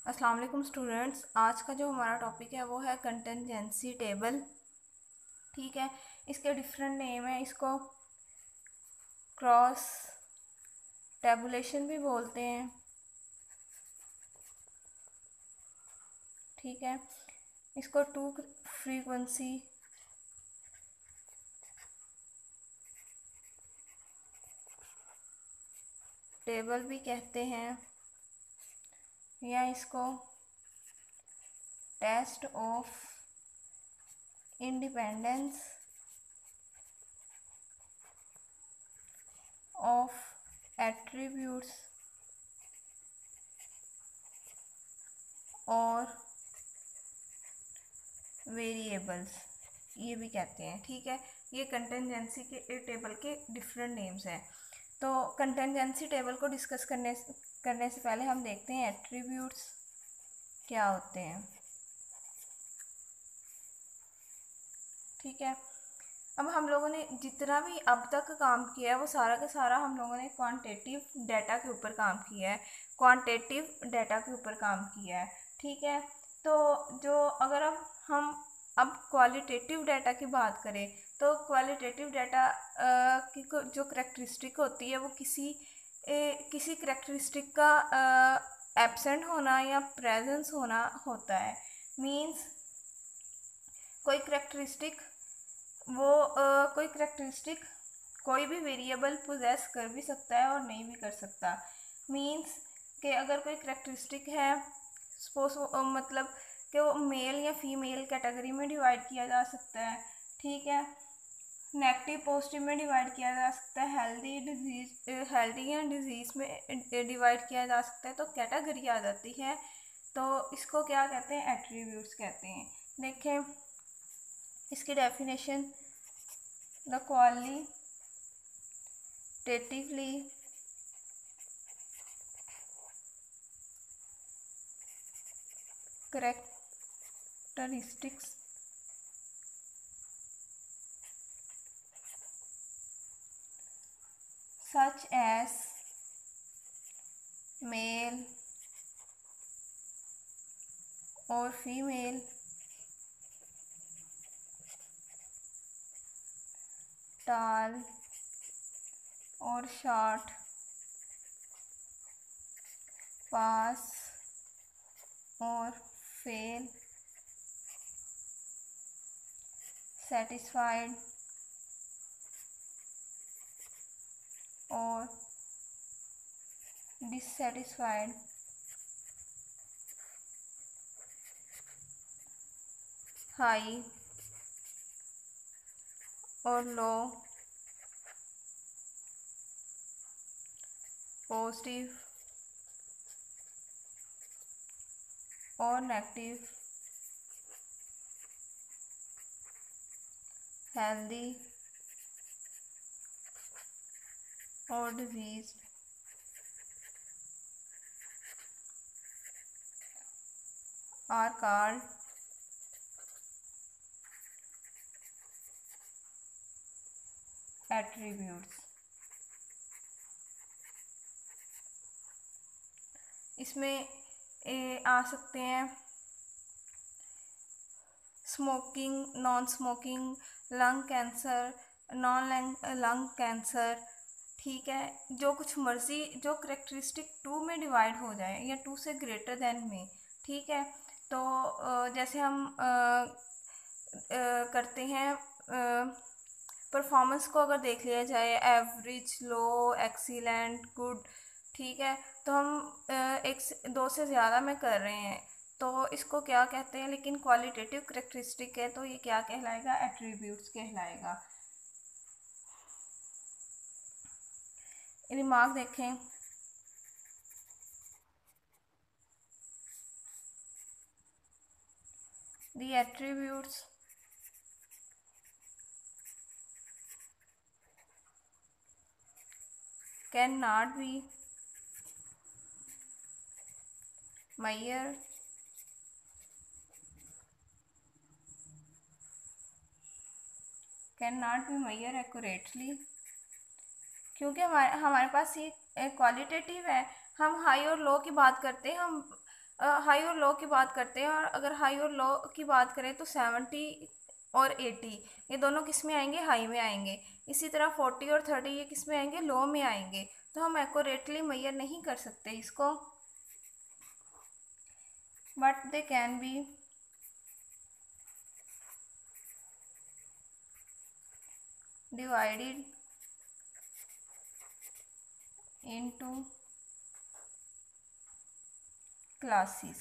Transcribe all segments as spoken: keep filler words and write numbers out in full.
अस्सलाम वालेकुम स्टूडेंट्स। आज का जो हमारा टॉपिक है वो है कंटिजेंसी टेबल। ठीक है, इसके डिफरेंट नेम है। इसको क्रॉस टेबुलेशन भी बोलते हैं। ठीक है, इसको टू फ्रीक्वेंसी टेबल भी कहते हैं, या इसको test of independence of attributes और वेरिएबल्स ये भी कहते हैं। ठीक है, ये कंटिजेंसी के टेबल के डिफरेंट नेम्स हैं। तो कंटिजेंसी टेबल को डिस्कस करने करने से पहले हम देखते हैं एट्रीब्यूट्स क्या होते हैं। ठीक है, अब हम लोगों ने जितना भी अब तक काम किया है वो सारा का सारा हम लोगों ने क्वांटिटेटिव डाटा के ऊपर काम किया है क्वांटिटेटिव डाटा के ऊपर काम किया है। ठीक है, तो जो अगर अब हम अब क्वालिटेटिव डाटा की बात करें तो क्वालिटेटिव डाटा की जो करेक्टरिस्टिक होती है वो किसी ए, किसी करेक्टरिस्टिक का एब्सेंट होना या प्रेजेंस होना होता है। मींस कोई करेक्टरिस्टिक वो uh, कोई करेक्टरिस्टिक कोई भी वेरिएबल पोजेस कर भी सकता है और नहीं भी कर सकता। मींस कि अगर कोई करेक्टरिस्टिक है सपोज uh, मतलब कि वो मेल या फीमेल कैटेगरी में डिवाइड किया जा सकता है। ठीक है, नेगेटिव पॉजिटिव में डिवाइड किया जा सकता है, हेल्दी डिजीज हेल्दी या डिजीज में डिवाइड किया जा सकता है, तो कैटेगरी आ जाती है। तो इसको क्या कहते हैं? एट्रीब्यूट्स कहते हैं। देखें इसकी definition, the qualitatively characteristics such as male or female, tall or short, pass or fail, satisfied or dissatisfied, high or low, positive or negative, healthy or diseased, are called attributes। इसमें ए, आ सकते हैं smoking, non smoking, lung cancer, non lung cancer. ठीक है, जो कुछ मर्जी जो करेक्टरिस्टिक टू में डिवाइड हो जाए या टू से ग्रेटर देन में। ठीक है, तो जैसे हम आ, आ, करते हैं परफॉर्मेंस को अगर देख लिया जाए, एवरेज, लो, एक्सीलेंट, गुड। ठीक है, तो हम एक से दो से ज़्यादा में कर रहे हैं तो इसको क्या कहते हैं? लेकिन क्वालिटेटिव करेक्टरिस्टिक है तो ये क्या कहलाएगा? एट्रीब्यूट्स कहलाएगा। रिमार्क देखें, the attributes can not be measured can not be measured accurately, क्योंकि हमारे हमारे पास ये क्वालिटेटिव है। हम हाई और लो की बात करते हैं, हम हाई और लो की बात करते हैं, और अगर हाई और लो की बात करें तो सेवेंटी और एटी ये दोनों किस में आएंगे, हाई में आएंगे। इसी तरह फोर्टी और थर्टी ये किस में आएंगे, लो में आएंगे। तो हम एक्यूरेटली मेजर नहीं कर सकते इसको, but they can be divided into classes.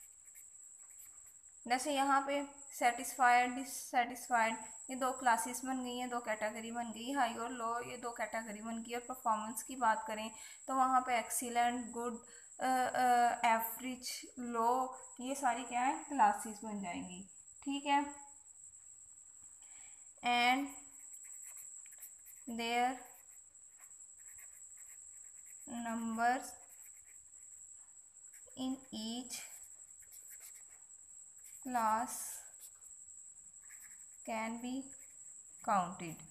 जैसे यहाँ पे सेटिस्फाइड, डिससेटिस्फाइड ये दो क्लासेस बन गई हैं, दो कैटेगरी बन गई, हाई और लो ये दो कैटेगरी बन गई। और परफॉर्मेंस की बात करें तो वहाँ पे एक्सीलेंट, गुड, एवरेज, लो ये सारी क्या है, क्लासेस बन जाएंगी। ठीक है, and their numbers in each class can be counted.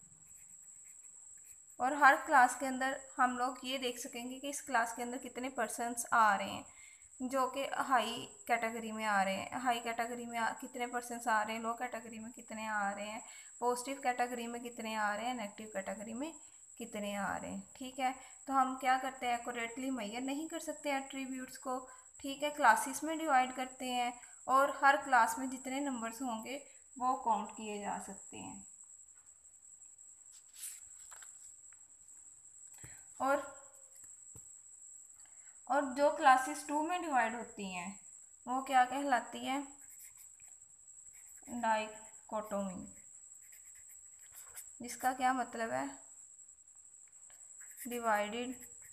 और हर क्लास के अंदर हम लोग ये देख सकेंगे कि इस क्लास के अंदर कितने पर्सन्स आ रहे हैं जो कि हाई कैटेगरी में आ रहे हैं, हाई कैटेगरी में आ, कितने पर्सन्स आ रहे हैं, लो कैटेगरी में कितने आ रहे हैं, पॉजिटिव कैटेगरी में कितने आ रहे हैं, नेगेटिव कैटेगरी में कितने आ रहे हैं। ठीक है, तो हम क्या करते हैं, एक्यूरेटली मेजर नहीं कर सकते एट्रीब्यूट्स को। ठीक है, क्लासेस में डिवाइड करते हैं और हर क्लास में जितने नंबर्स होंगे वो काउंट किए जा सकते हैं। और और जो क्लासेस टू में डिवाइड होती हैं वो क्या कहलाती है, डाइकोटोमी, जिसका क्या मतलब है, डिवाइडेड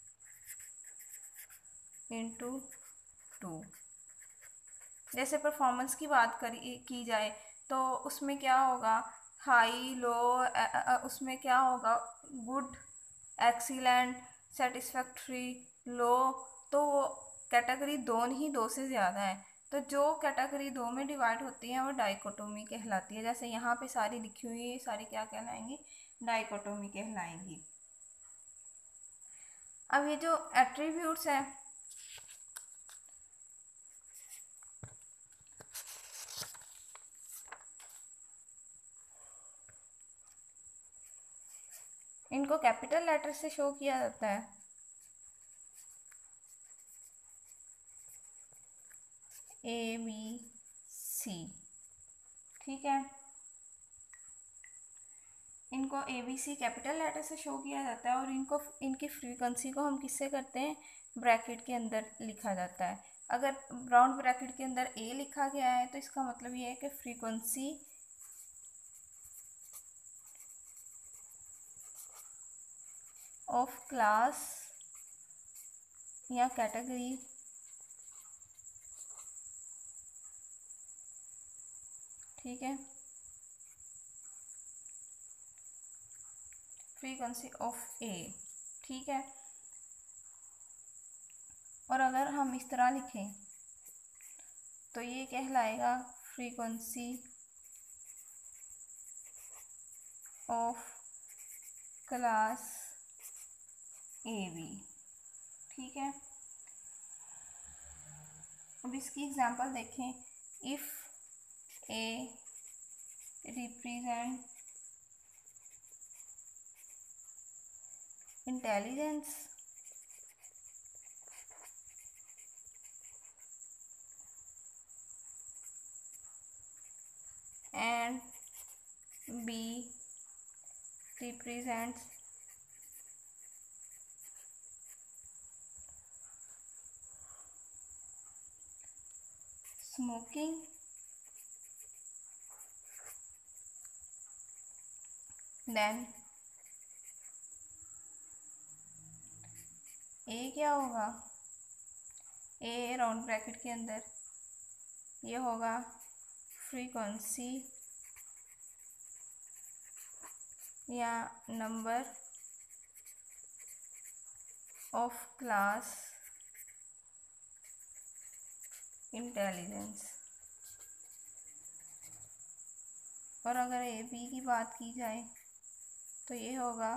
इनटू टू। जैसे परफॉर्मेंस की बात करी की जाए तो उसमें क्या होगा, हाई, लो, उसमें क्या होगा, गुड, एक्सीलेंट, सेटिस्फैक्ट्री, लो। तो कैटेगरी दो नहीं, दो से ज़्यादा है, तो जो कैटेगरी दो में डिवाइड होती है वो डाइकोटोमी कहलाती है। जैसे यहाँ पे सारी लिखी हुई है, सारी क्या कहलाएंगी, डाइकोटोमी कहलाएंगी। अब ये जो एट्रीब्यूट्स हैं, इनको कैपिटल लेटर से शो किया जाता है, ए बी सी। ठीक है, इनको A B C capital letter से शो किया जाता है और इनको इनकी फ्रीक्वेंसी को हम किससे करते हैं, ब्रैकेट के अंदर लिखा जाता है। अगर राउंड ब्रैकेट के अंदर ए लिखा गया है तो इसका मतलब ये है कि फ्रीक्वेंसी ऑफ क्लास या कैटेगरी ठीक है, फ्रीक्वेंसी ऑफ ए। ठीक है, और अगर हम इस तरह लिखें तो ये कहलाएगा frequency of class A B. ठीक है, अब इसकी एग्जांपल देखें। If A represent intelligence and B represents smoking, then A क्या होगा, A राउंड ब्रैकेट के अंदर ये होगा फ्रीक्वेंसी या नंबर ऑफ क्लास इंटेलिजेंस। और अगर ए बी की बात की जाए तो ये होगा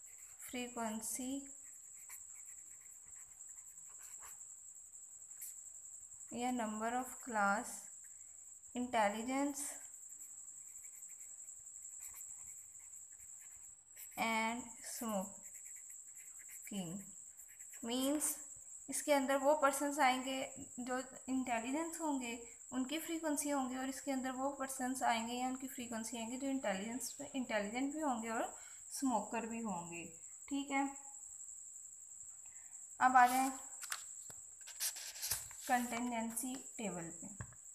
फ्रीक्वेंसी या number of class, intelligence and smoking. Means इसके अंदर वो पर्सन्स आएंगे जो इंटेलिजेंस होंगे, उनकी फ्रीक्वेंसी होंगी, और इसके अंदर वो पर्सन्स आएंगे या उनकी फ्रीक्वेंसी आएंगे जो इंटेलिजेंस इंटेलिजेंट भी होंगे और स्मोकर भी होंगे। ठीक है, अब आ जाए कंटिजेंसी टेबल पे।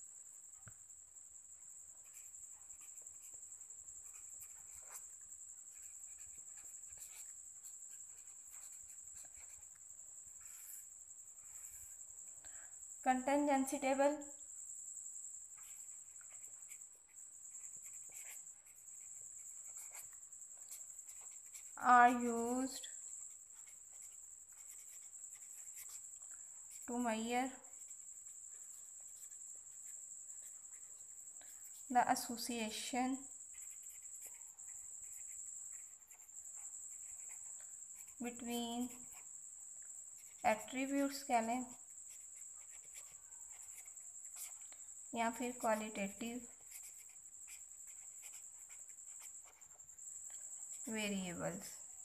Contingency table are used to measure the association between attributes कह लें या फिर क्वालिटेटिव वेरिएबल्स।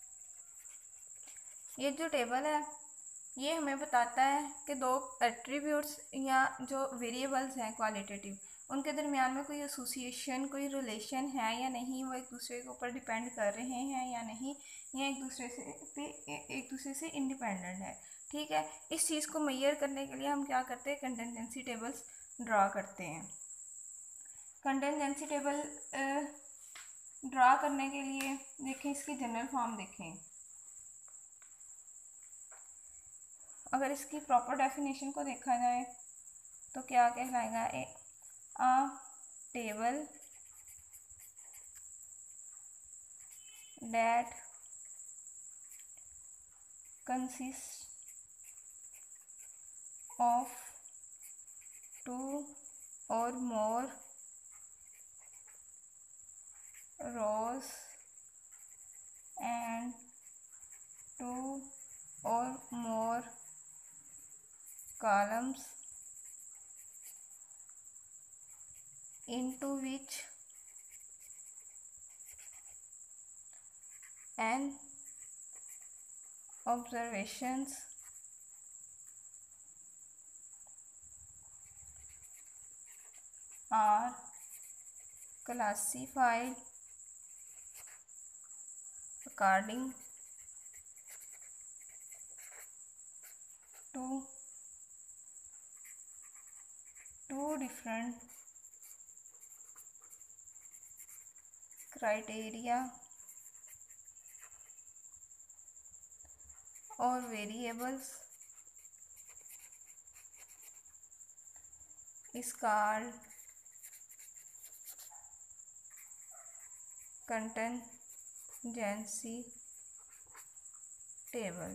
ये जो टेबल है ये हमें बताता है कि दो एट्रीब्यूट्स या जो वेरिएबल्स हैं क्वालिटेटिव, उनके दरमियान में कोई एसोसिएशन, कोई रिलेशन है या नहीं, वो एक दूसरे के ऊपर डिपेंड कर रहे हैं या नहीं, या एक दूसरे से पे एक दूसरे से इंडिपेंडेंट है। ठीक है, इस चीज़ को मेजर करने के लिए हम क्या करते हैं, कंटिजेंसी टेबल्स ड्रा करते हैं। कंटिजेंसी टेबल ड्रा करने के लिए देखें इसकी जनरल फॉर्म देखें। अगर इसकी प्रॉपर डेफिनेशन को देखा जाए तो क्या कहलाएगा, a a table that consist of two or more rows and two or more columns into which n observations are classified according to two different criteria or variables is called contingency table।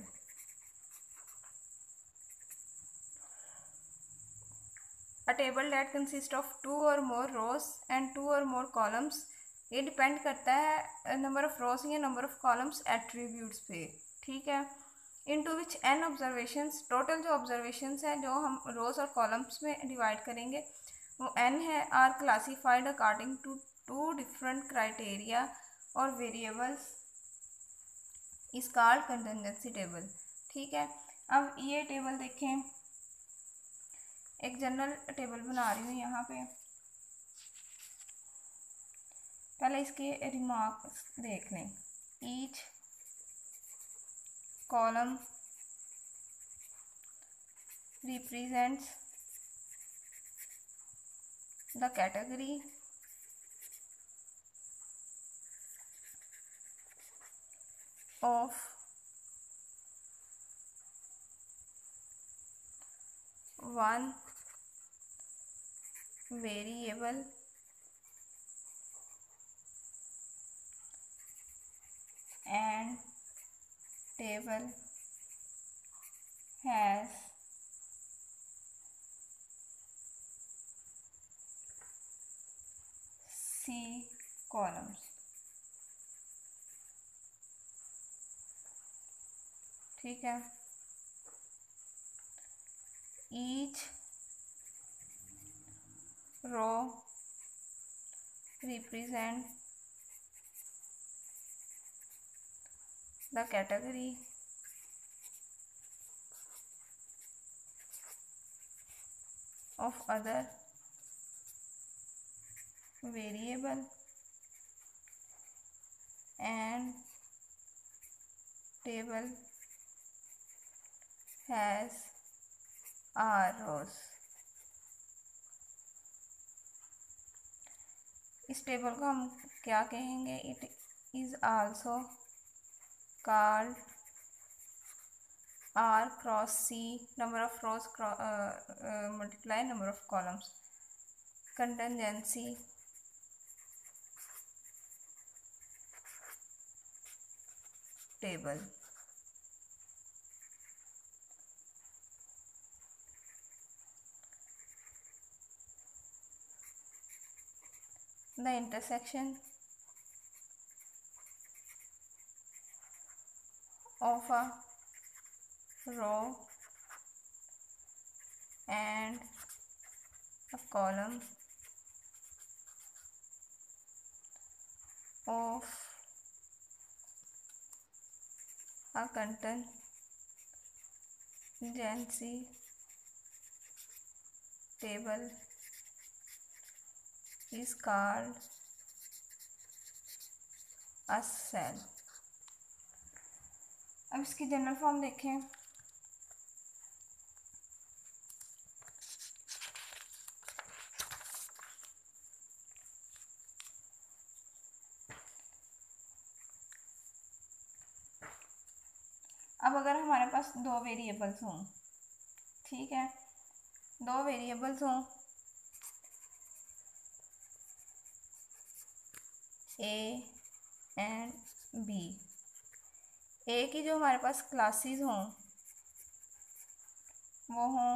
A table that consists of two or more rows and two or more columns, ये depend करता है number of रोज या number of columns attributes पे। ठीक है, into which N observations, total जो observations हैं जो हम रोज और कॉलम्स में डिवाइड करेंगे वो एन है, are classified according to two different criteria और variables is called contingency table. ठीक है, अब ये टेबल देखें, एक जनरल टेबल बना रही हूँ यहाँ पे। पहले इसके रिमार्क्स देख लें। Each column represents the category of one variable and table has C columns। ठीक है, each row represent the category of other variable and table has r rows। इस टेबल को हम क्या कहेंगे? It is also called R cross C, number of rows uh, uh, multiply number of columns, contingency table। The intersection of a row and a column of a contingency table is called a cell। अब इसकी general form देखें। अब अगर हमारे पास दो variables हों, ठीक है, दो वेरिएबल्स हों ए एंड बी, ए की जो हमारे पास क्लासेस हों वो हों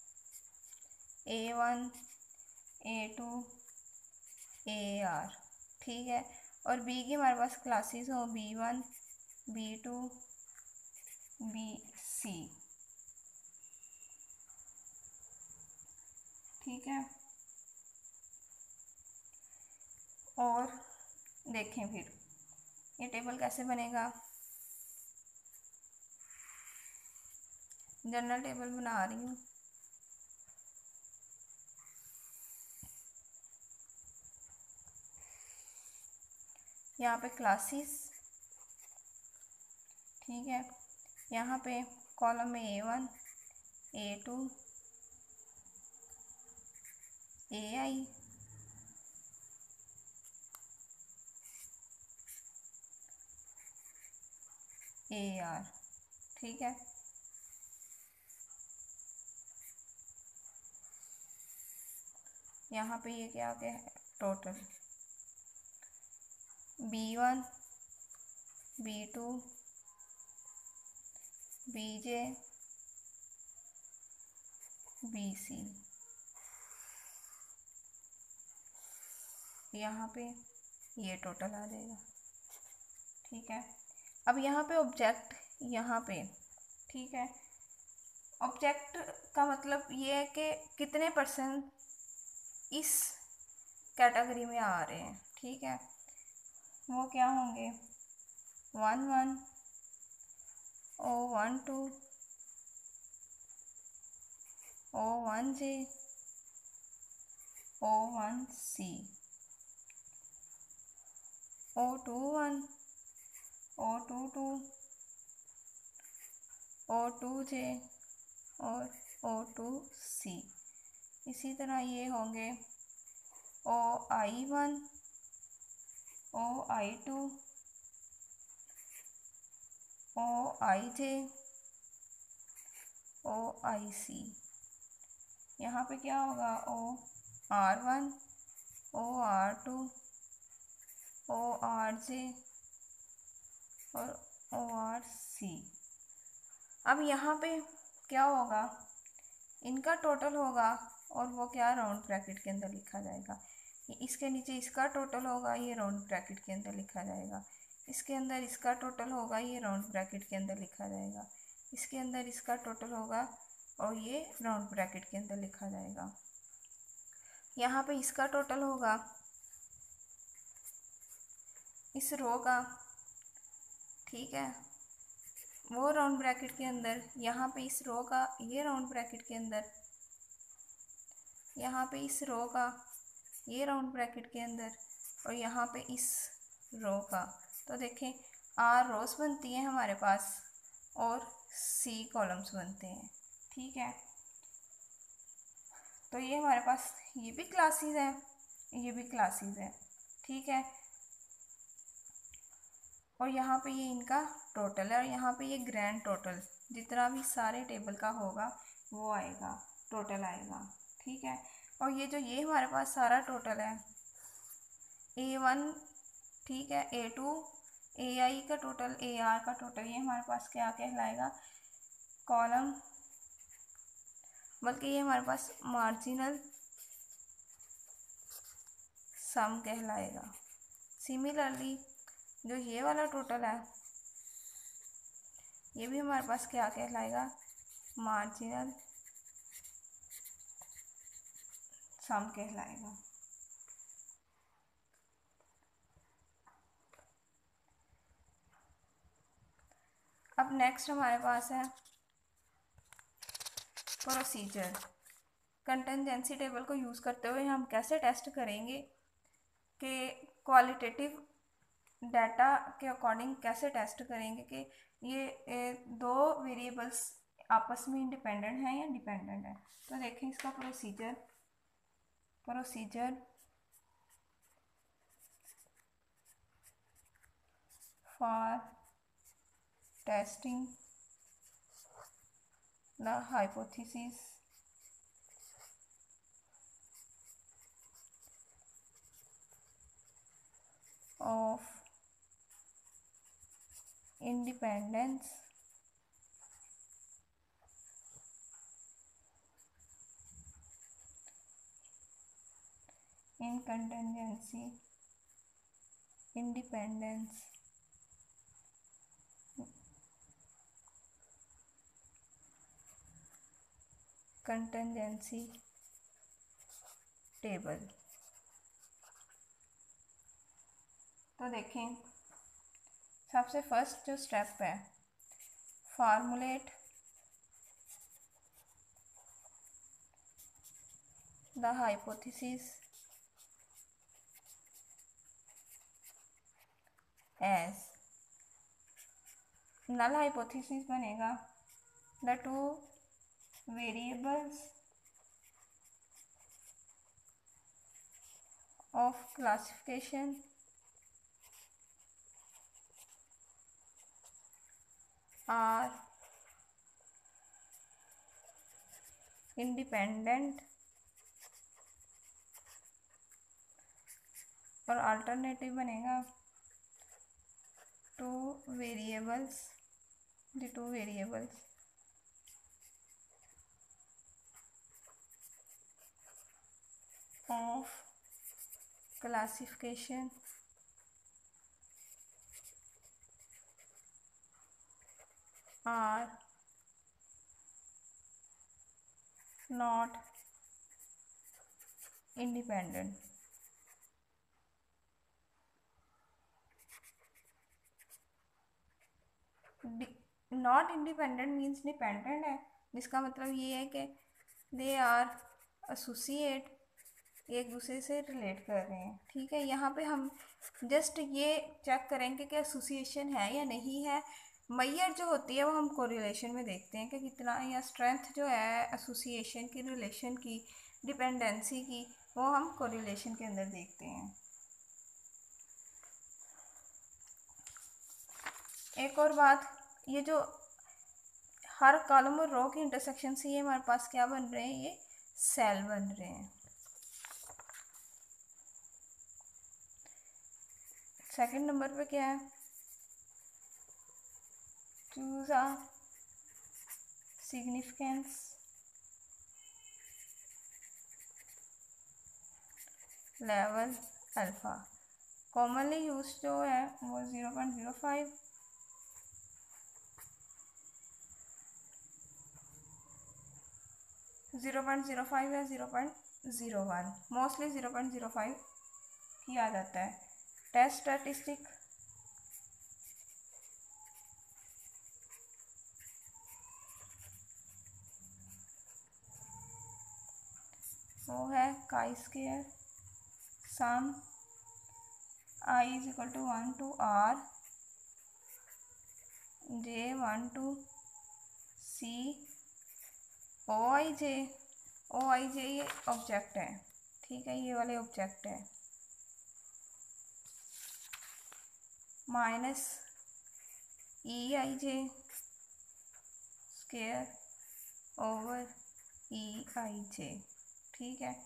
A one, A two, A R, ठीक है, और बी की हमारे पास क्लासेस हों B one, B two, B C, ठीक है। और देखें फिर ये टेबल कैसे बनेगा। जनरल टेबल बना रही हूँ। यहाँ पे क्लासेस, ठीक है, यहाँ पे कॉलम में A one, A two, A I, A R, ठीक है। यहाँ पे ये क्या क्या है total B one, B two, B J, B C, यहाँ पे ये टोटल आ जाएगा, ठीक है। अब यहाँ पे ऑब्जेक्ट, यहाँ पे, ठीक है, ऑब्जेक्ट का मतलब ये है कि कितने परसेंट इस कैटेगरी में आ रहे हैं, ठीक है, वो क्या होंगे one one, O one two, O one J, O one C, O two one, O two two, O two J और ओ टू सी। इसी तरह ये होंगे ओ I one, O I to, O I J, O आई सी। यहाँ पे क्या होगा O R one, O R two, O R J और ओ आर सी। अब यहाँ पे क्या होगा, इनका टोटल होगा और वो क्या राउंड ब्रैकेट के अंदर लिखा जाएगा। इसके नीचे इसका टोटल होगा, ये राउंड ब्रैकेट के अंदर लिखा जाएगा। इसके अंदर इसका टोटल होगा, ये राउंड ब्रैकेट के अंदर लिखा जाएगा। इसके अंदर इसका टोटल होगा और ये राउंड ब्रैकेट के अंदर लिखा जाएगा। यहाँ पे इसका टोटल होगा इस रो का, ठीक है, वो राउंड ब्रैकेट के अंदर, यहाँ पे इस रो का ये राउंड ब्रैकेट के अंदर, यहाँ पे इस रो का ये राउंड ब्रैकेट के अंदर, और यहाँ पे इस रो का। तो देखें आर रोज बनती हैं हमारे पास और सी कॉलम्स बनते हैं, ठीक है। तो ये हमारे पास ये भी क्लासेस हैं, ये भी क्लासेस हैं, ठीक है। और यहाँ पे ये इनका टोटल है, और यहाँ पे ये ग्रैंड टोटल जितना भी सारे टेबल का होगा वो आएगा, टोटल आएगा, ठीक है। और ये जो ये हमारे पास सारा टोटल है ए वन, ठीक है, ए टू, ए आई का टोटल, ए आर का टोटल, ये हमारे पास क्या कहलाएगा, कॉलम, बल्कि ये हमारे पास मार्जिनल सम कहलाएगा। सिमिलरली जो ये वाला टोटल है ये भी हमारे पास क्या कहलाएगा, मार्जिनल सम कहलाएगा। अब नेक्स्ट हमारे पास है प्रोसीजर। कंटिजेंसी टेबल को यूज़ करते हुए हम कैसे टेस्ट करेंगे कि क्वालिटेटिव डाटा के अकॉर्डिंग कैसे टेस्ट करेंगे कि ये ए, दो वेरिएबल्स आपस में इंडिपेंडेंट हैं या डिपेंडेंट है। तो देखें इसका procedure, procedure for testing the hypothesis of independence in contingency independence contingency table। तो देखें सबसे फर्स्ट जो स्टेप है, formulate the hypothesis as, null hypothesis बनेगा the two variables of classification are independent, और अल्टरनेटिव बनेगा two variables, the two variables of classification are not independent। Not independent means dependent है, जिसका मतलब ये है कि दे आर एसोसिएट, एक दूसरे से रिलेट कर रहे हैं, ठीक है। यहाँ पे हम जस्ट ये चेक करेंगे कि एसोसिएशन है या नहीं है। मैयर जो होती है वो हम कोरिलेशन में देखते हैं कि कितना, या स्ट्रेंथ जो है एसोसिएशन की, रिलेशन की, डिपेंडेंसी की, वो हम कोरिलेशन के अंदर देखते हैं। एक और बात, ये जो हर कॉलम और रो के इंटरसेक्शन से ये हमारे पास क्या बन रहे हैं, ये सेल बन रहे हैं। सेकंड नंबर पे क्या है, choose a significance level alpha. Commonly use जो है वो zero point zero five, zero point zero five या zero point zero one, mostly zero point zero five किया जाता है। टेस्ट स्टैटिस्टिक वो है chi square sum I is equal to one to R J one to C O I J. O I J ये object है, ठीक है, ये वाले ऑब्जेक्ट है। Minus E I J square over E I J, ठीक है।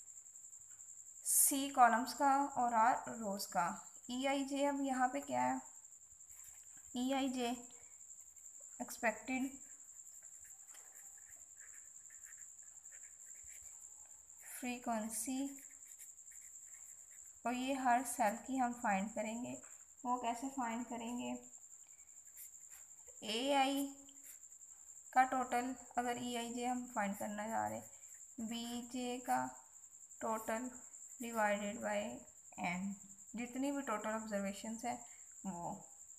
सी columns का और आर रोज का। ई आई जे अब यहाँ पे क्या है, ई आई जे एक्सपेक्टेड फ्रीक्वेंसी, और ये हर सेल की हम फाइंड करेंगे। वो कैसे फाइंड करेंगे, ए आई का टोटल, अगर ई आई जे हम फाइंड करना चाह रहे, बी जे का टोटल डिवाइडेड बाय एन, जितनी भी टोटल ऑब्जर्वेशंस है वो।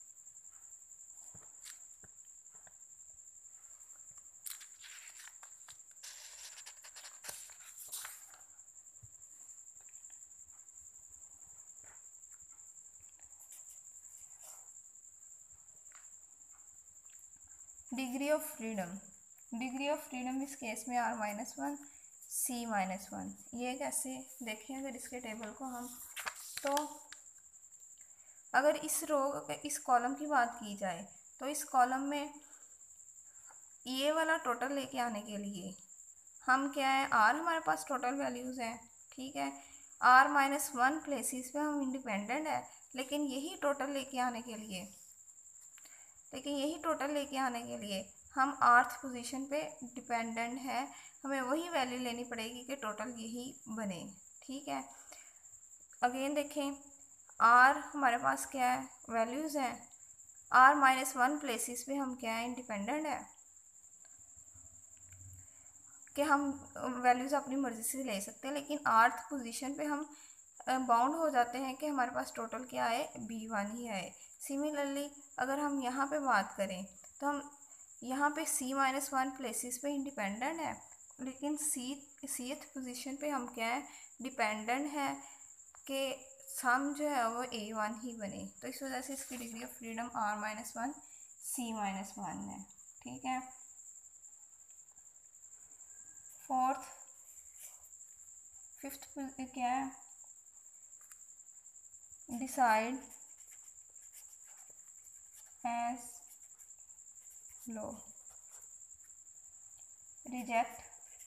Degree of freedom, degree of freedom इस केस में R minus one C minus one. ये कैसे देखें अगर इसके टेबल को हम, तो अगर इस रो इस कॉलम की बात की जाए तो इस कॉलम में ये वाला टोटल लेके आने के लिए हम क्या है, आर हमारे पास टोटल वैल्यूज़ हैं, ठीक है। आर माइनस वन प्लेसेस पे हम इंडिपेंडेंट है, लेकिन यही टोटल लेके आने के लिए लेकिन यही टोटल लेके आने के लिए हम आर्थ पोजीशन पे डिपेंडेंट है, हमें वही वैल्यू लेनी पड़ेगी कि टोटल यही बने, ठीक है। अगेन देखें, आर हमारे पास क्या है, वैल्यूज़ हैं। आर माइनस वन प्लेसेस पे हम क्या है, इंडिपेंडेंट है, कि हम वैल्यूज़ अपनी मर्ज़ी से ले सकते हैं, लेकिन आर्थ पोजीशन पे हम बाउंड हो जाते हैं कि हमारे पास टोटल क्या है, बी वन ही है। सिमिलरली अगर हम यहाँ पे बात करें तो हम यहाँ पे सी माइनस वन प्लेसेस पे इंडिपेंडेंट है, लेकिन सी सीथ पोजीशन पे हम क्या है, डिपेंडेंट है कि सम जो है वो ए वन ही बने। तो इस वजह से इसकी degree of freedom R minus one C minus one है, ठीक है। फोर्थ फिफ्थ क्या है, decide as low, reject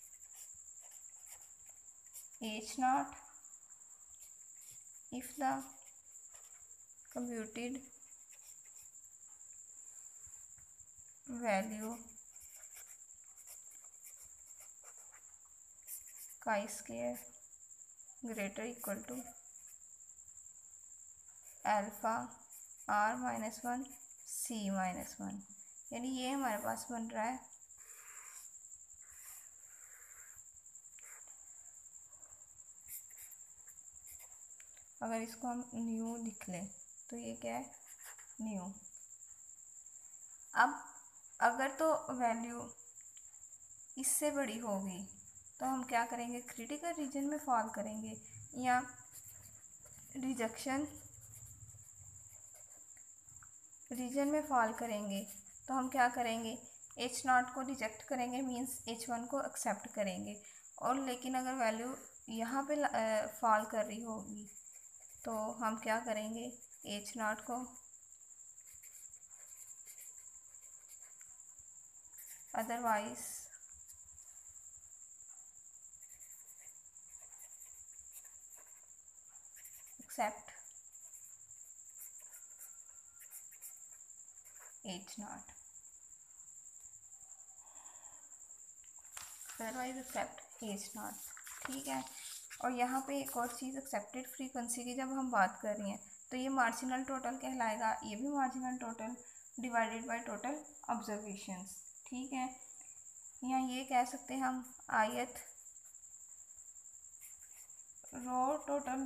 H naught if the computed value chi-square greater equal to alpha r minus one C minus one, यानी ये हमारे पास बन रहा है अगर इसको हम न्यू लिख लें तो ये क्या है, न्यू। अब अगर तो वैल्यू इससे बड़ी होगी तो हम क्या करेंगे, क्रिटिकल रीजन में फॉल करेंगे, या रिजेक्शन रीजन में फॉल करेंगे। तो हम क्या करेंगे, एच नॉट को रिजेक्ट करेंगे, मींस एच वन को एक्सेप्ट करेंगे। और लेकिन अगर वैल्यू यहाँ पे फॉल कर रही होगी तो हम क्या करेंगे, एच नॉट को otherwise accept H naught, otherwise accept H naught, ठीक है। और यहाँ पे एक और चीज़, एक्सेप्टेड फ्रीक्वेंसी की जब हम बात कर रहे हैं तो ये मार्जिनल टोटल कहलाएगा, ये भी marginal total divided by total observations, ठीक है। या ये कह सकते हैं हम ith row total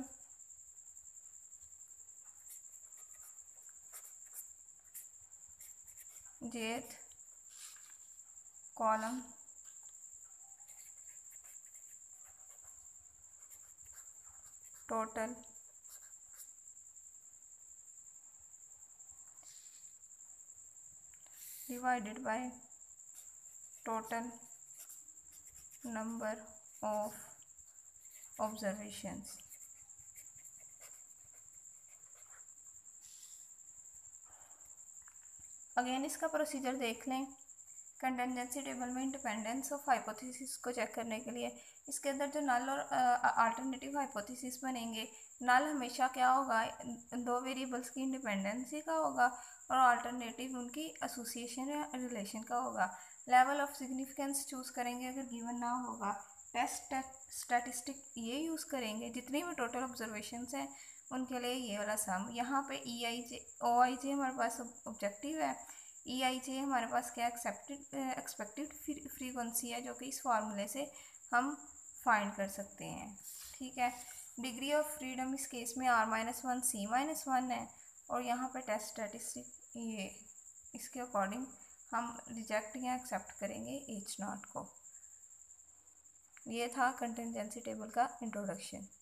jth column total divided by total number of observations. Again इसका प्रोसीजर देख लें। कंटिजेंसी टेबल में इंडिपेंडेंस ऑफ हाइपोथेसिस को चेक करने के लिए इसके अंदर जो नल और अल्टरनेटिव हाइपोथेसिस बनेंगे, नल हमेशा क्या होगा, दो वेरिएबल्स की इंडिपेंडेंसी का होगा और अल्टरनेटिव उनकी एसोसिएशन या रिलेशन का होगा। लेवल ऑफ सिग्निफिकेंस चूज़ करेंगे अगर गिवन ना होगा। टेस्ट स्टैटिस्टिक ये यूज़ करेंगे, जितनी भी टोटल ऑब्जर्वेशंस हैं उनके लिए ये वाला सम। यहाँ पे ई आई जे ओ आई जे हमारे पास ऑब्जेक्टिव है, ई आई जे हमारे पास क्या एक्सेप्टेड एक्सपेक्टेड फ्रीक्वेंसी है जो कि इस फार्मूले से हम फाइंड कर सकते हैं। ठीक है, डिग्री ऑफ फ्रीडम इस केस में R minus one C minus one है और यहाँ पे टेस्ट स्टैटिस्टिक ये इसके अकॉर्डिंग हम रिजेक्ट या एक्सेप्ट करेंगे एच नॉट को। ये था कंटिजेंसी टेबल का इंट्रोडक्शन।